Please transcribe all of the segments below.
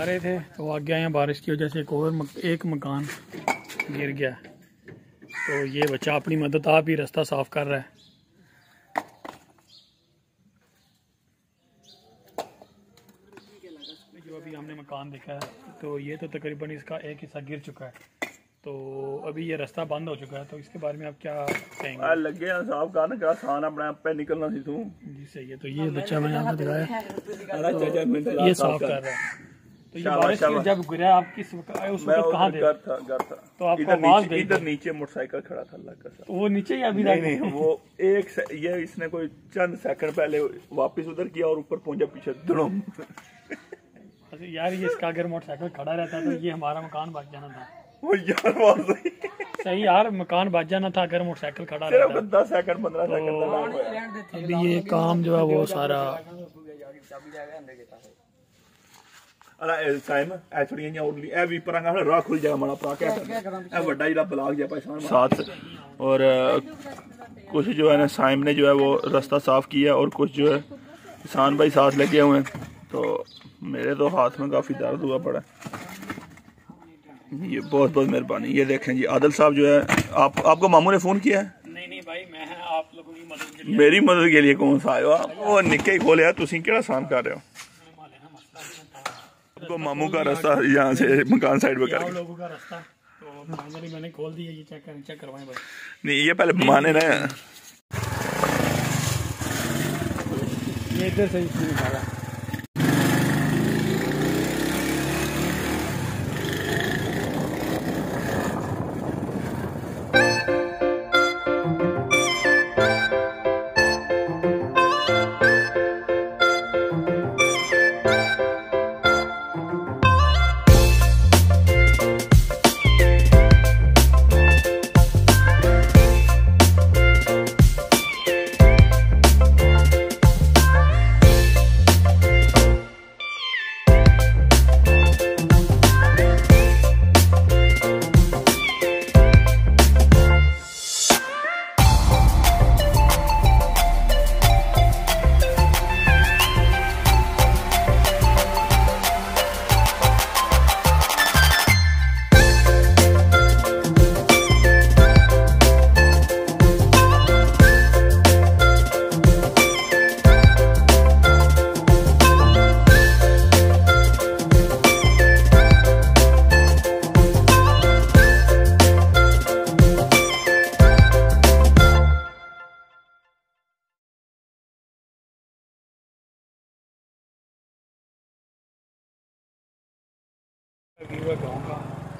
रहे थे तो आगे आए बारिश की वजह से एक मकान गिर गया। तो ये बच्चा अपनी मदद आप ही रास्ता साफ कर रहा है। जो अभी हमने मकान देखा है तो ये तो तकरीबन इसका एक हिस्सा गिर चुका है, तो अभी ये रास्ता बंद हो चुका है। तो इसके बारे में आप क्या कहेंगे? लगे साफ करना क्या आसान अपने आप पे निकलना सी तू जी सही है। तो ये बच्चा मैंने आपको दिखाया तो ये साफ कर रहा है। तो ये बारिश जब गिरा आप किस उस वक्त कहाँ थे? घर था तो आपको आवाज गई? इधर नीचे मोटरसाइकिल खड़ा था अल्लाह का। वो नीचे ही अभी नहीं वो ये इसने कोई चंद सेकंड पहले वापस उधर किया और ऊपर पहुंचा पीछे धड़म। यार ये इसका अगर मोटरसाइकिल खड़ा रहता तो ये हमारा मकान बच जाना था। वो यार सही यार मकान बच जाना था अगर मोटरसाइकिल खड़ा रहता। 10 सेकंड 15 सेकंड अभी ये काम जो है वो सारा साथ और कुछ जो है ना साइम ने जो है वो रास्ता साफ किया और कुछ जो है किसान भाई साथ लगे हुए हैं। तो मेरे तो हाथ में काफी दर्द हुआ पड़ा। ये बहुत बहुत मेहरबानी। ये देखें जी आदिल साहब जो है आपको मामू ने फोन किया है? नहीं भाई मैं आप लोगों की मदद के लिए। मेरी मदद के लिए कौन सा आयो आप? वो निक्के ही खोले तुम केड़ा आसान कर रहे हो? आपको मामू का रास्ता यहाँ से मकान साइड पे कर लोगों का रास्ता तो फाइनली मैंने खोल दिया। ये चेक करवाएं बस। नहीं ये पहले माने ना ये इधर से इसमें निकाला। गाँव का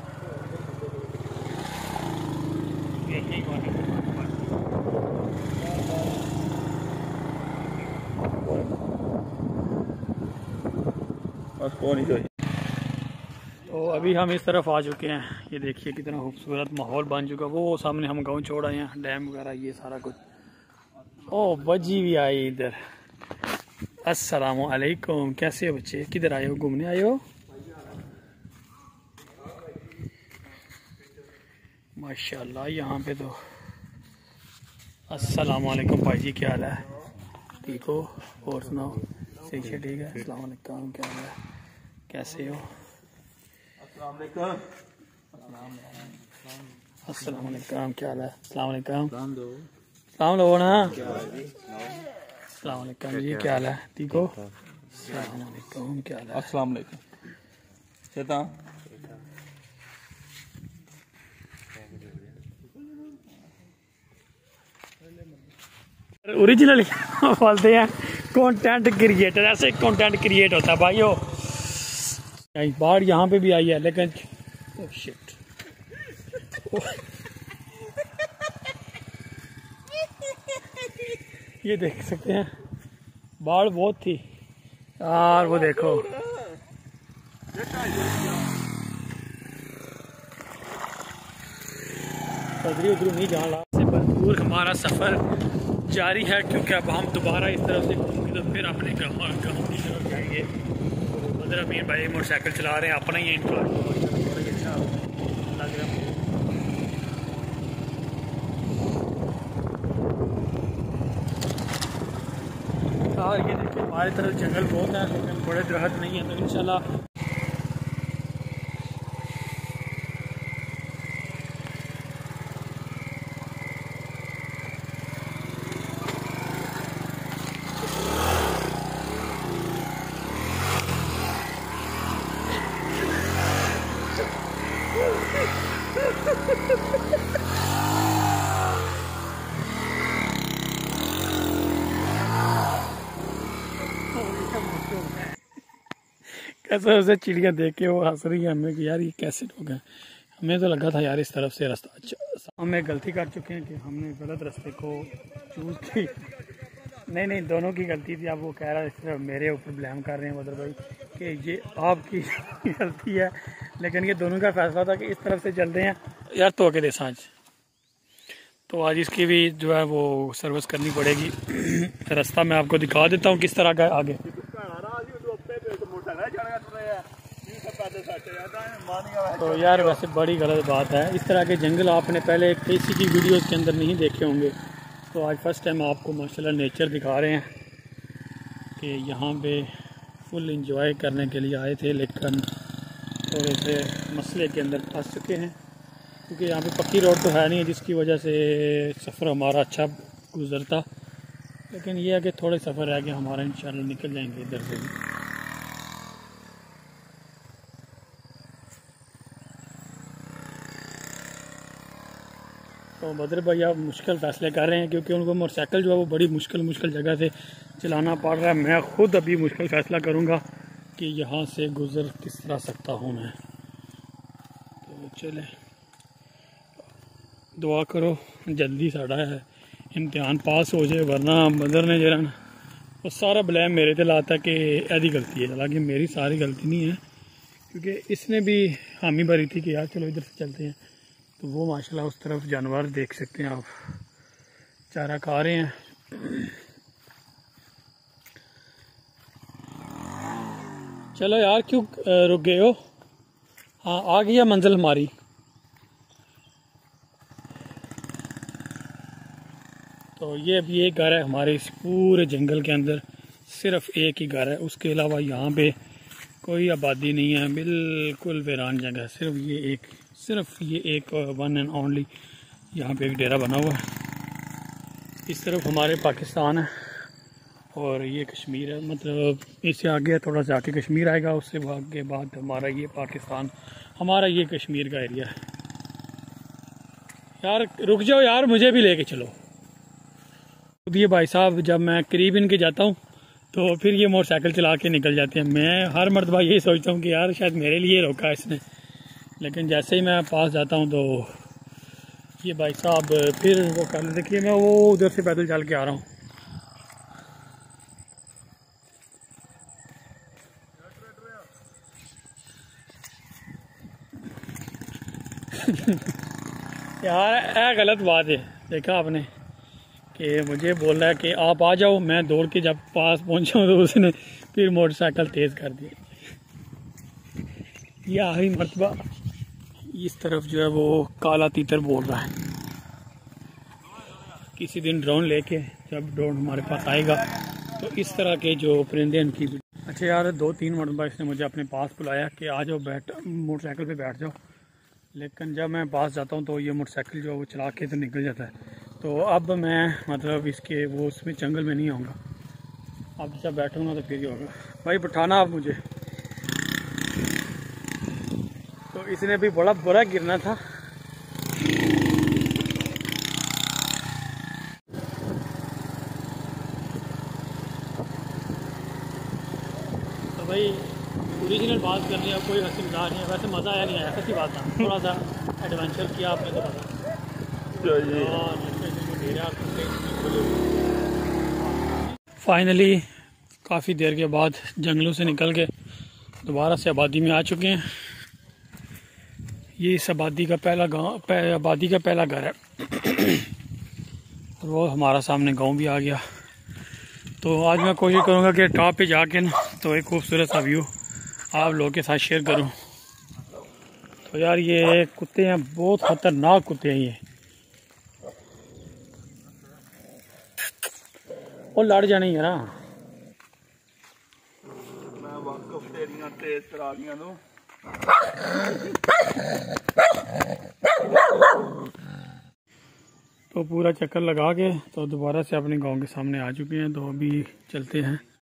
बस कौन ही चाहिए। तो अभी हम इस तरफ आ चुके हैं। ये देखिए कितना खूबसूरत माहौल बन चुका। वो सामने हम गाँव छोड़ आए हैं, डैम वगैरह ये सारा कुछ। ओ बजी भी आई इधर। अस्सलाम वालेकुम, कैसे हो बच्चे? किधर आए हो? घूमने आए हो? माशाल्लाह यहाँ पे तो। अस्सलाम वालेकुम भाई जी, क्या हाल है? ठीक हो? और सुनाओ? सही से ठीक है। अस्सलाम वालेकुम, क्या हाल है? कैसे हो? अस्सलाम वालेकुम, क्या हाल है? अस्सलाम वालेकुम, सलाम लो ना। अस्सलाम वालेकुम जी, क्या हाल है? ठीक हो? अस्सलाम वालेकुम, क्या हाल है? अस्सलाम वालेकुम। ओरिजिनल बोलते हैं कंटेंट क्रिएटर। ऐसे कंटेंट क्रिएट होता है भाइयों। बाढ़ यहाँ पे भी आई है लेकिन ओह शिट। ये देख सकते हैं बाढ़ बहुत थी यार। वो देखो उधर नहीं जाना से भरपूर हमारा सफर जारी है, क्योंकि अब हम दोबारा इस तरफ से घूमेंगे तो फिर अपने गाँव की तरफ जाएंगे। उधर अमीन भाई मोटरसाइकिल चला रहे हैं, अपना ही इनका अच्छा लग रहा है। और ये देखिए हमारी तरफ जंगल बहुत है लेकिन बड़े दरख्त नहीं है। तो इंशाल्लाह कसम से चिड़िया देख के वो हंस रही है हमें कि यार ये कैसे लोग हैं। हमें तो लगा था यार इस तरफ से रास्ता अच्छा। हम एक गलती कर चुके हैं कि हमने गलत रास्ते को चूज़ की। नहीं दोनों की गलती थी। अब वो कह रहा है सिर्फ मेरे ऊपर ब्लेम कर रहे हैं बदर भाई कि ये आपकी गलती है, लेकिन ये दोनों का फैसला था कि इस तरफ से चलते हैं यार। तो आके दे सांझ तो आज इसकी भी जो है वो सर्विस करनी पड़ेगी। रास्ता मैं आपको दिखा देता हूँ किस तरह का आगे। तो यार वैसे बड़ी गलत बात है, इस तरह के जंगल आपने पहले किसी की वीडियोस के अंदर नहीं देखे होंगे। तो आज फर्स्ट टाइम आपको माशाल्लाह नेचर दिखा रहे हैं कि यहाँ पे फुल इंजॉय करने के लिए आए थे, लेकिन थोड़े से मसले के अंदर फंस चुके हैं क्योंकि यहाँ पे पक्की रोड तो है नहीं, जिसकी वजह से सफ़र हमारा अच्छा गुजरता। लेकिन ये है कि थोड़े सफ़र रह गए हमारा, इंशाल्लाह निकल जाएंगे इधर से भी। तो बदर भाई आप मुश्किल फ़ैसले कर रहे हैं क्योंकि उनको मोटरसाइकिल जो है वो बड़ी मुश्किल जगह से चलाना पड़ रहा है। मैं ख़ुद अभी मुश्किल फ़ैसला करूँगा कि यहाँ से गुज़र किस तरह सकता हूँ मैं। तो चले दुआ करो जल्दी साड़ा है इम्तिहान पास हो जाए, वरना बदर ने जरा ना वो सारा ब्लेम मेरे पे लाता कि ऐसी गलती है। हालांकि मेरी सारी गलती नहीं है क्योंकि इसने भी हामी भरी थी कि यार चलो इधर से चलते हैं। तो वो माशाल्लाह उस तरफ जानवर देख सकते हैं आप, चारा खा रहे हैं। चलो यार क्यों रुक गए हो? हाँ आ गई है मंजिल हमारी। तो ये अभी एक घर है हमारे इस पूरे जंगल के अंदर, सिर्फ एक ही घर है, उसके अलावा यहाँ पे कोई आबादी नहीं है, बिल्कुल वीरान जगह है। सिर्फ ये एक वन एंड ओनली यहाँ पे एक डेरा बना हुआ है। इस तरफ हमारे पाकिस्तान है और ये कश्मीर है, मतलब इससे आगे थोड़ा सा आके कश्मीर आएगा, उससे आगे बाद हमारा ये पाकिस्तान, हमारा ये कश्मीर का एरिया है। यार रुक जाओ यार, मुझे भी लेके चलो। ये भाई साहब जब मैं करीब इनके जाता हूँ तो फिर ये मोटरसाइकिल चला के निकल जाते हैं। मैं हर मर्तबा यही सोचता हूँ कि यार शायद मेरे लिए रोका इसने, लेकिन जैसे ही मैं पास जाता हूँ तो ये भाई साहब फिर वो कर लेते। देखिए मैं वो उधर से पैदल चल के आ रहा हूँ। यार यह गलत बात है, देखा आपने कि मुझे बोल रहा है कि आप आ जाओ, मैं दौड़ के जब पास पहुंचा तो उसने फिर मोटरसाइकिल तेज़ कर दिया। ये आखिरी मरतबा इस तरफ जो है वो काला तीतर बोल रहा है। किसी दिन ड्रोन लेके जब ड्रोन हमारे पास आएगा तो इस तरह के जो परिंदे इनकी। अच्छा यार 2-3 मरतबा इसने मुझे अपने पास बुलाया कि आ जाओ बैठ मोटरसाइकिल पे बैठ जाओ, लेकिन जब मैं पास जाता हूँ तो ये मोटरसाइकिल जो है वो चला के तो निकल जाता है। तो अब मैं मतलब इसके वो उसमें जंगल में नहीं आऊँगा, अब जब बैठूँगा तो फिर ही होगा। भाई बैठाना आप मुझे। तो इसने भी बड़ा बुरा गिरना था। तो भाई ओरिजिनल बात करनी है, कोई हंसी मजाक नहीं है। वैसे मज़ा आया नहीं आया, सच्ची बात था, थोड़ा सा एडवेंचर किया आपने तो पता। फाइनली काफ़ी देर के बाद जंगलों से निकल के दोबारा से आबादी में आ चुके हैं। ये इस आबादी का पहला गांव, आबादी का पहला घर है। और वो हमारा सामने गांव भी आ गया। तो आज मैं कोशिश करूंगा कि टॉप पे जाके ना तो एक खूबसूरत सा व्यू आप लोगों के साथ शेयर करूं। तो यार ये कुत्ते हैं, बहुत ख़तरनाक कुत्ते हैं ये, और लड़ जाने यार। मैं वाकफ तेरियां तेज तरालियां दो। तो पूरा चक्कर लगा के तो दोबारा से अपने गांव के सामने आ चुके हैं। तो अभी चलते हैं।